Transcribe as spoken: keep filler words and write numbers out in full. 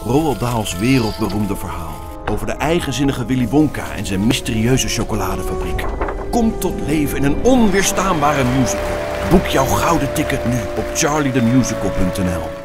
Roald Dahls wereldberoemde verhaal over de eigenzinnige Willy Wonka en zijn mysterieuze chocoladefabriek komt tot leven in een onweerstaanbare musical. Boek jouw gouden ticket nu op charlie the musical punt n l.